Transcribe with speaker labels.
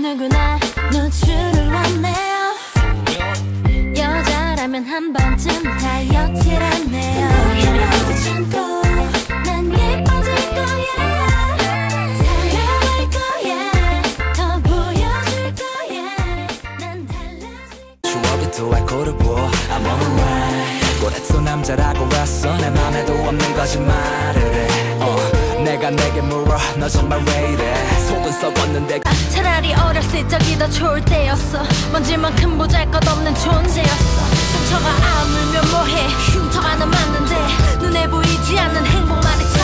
Speaker 1: 누구나 노출을 원해요. 여자라면 한 번쯤 다이어트라네요. 힘어도 참고 난 예뻐질 거야. 사랑할 거야. 더 보여줄 거야. 난 달라질 거야.
Speaker 2: 추억이 또 알코올을 부어 I'm alright. 고래도 남자라고 했어. 내 맘에도 없는 거짓말을 해. 내가 내게 물어 너 정말 왜 이래. 속은 썩었는데
Speaker 1: 차라리 어렸을 적이 더 좋을 때였어. 먼지만큼 보잘것없는 존재였어. 상처가 아물면 뭐해. 흉터가 남았는데 눈에 보이지 않는 행복만이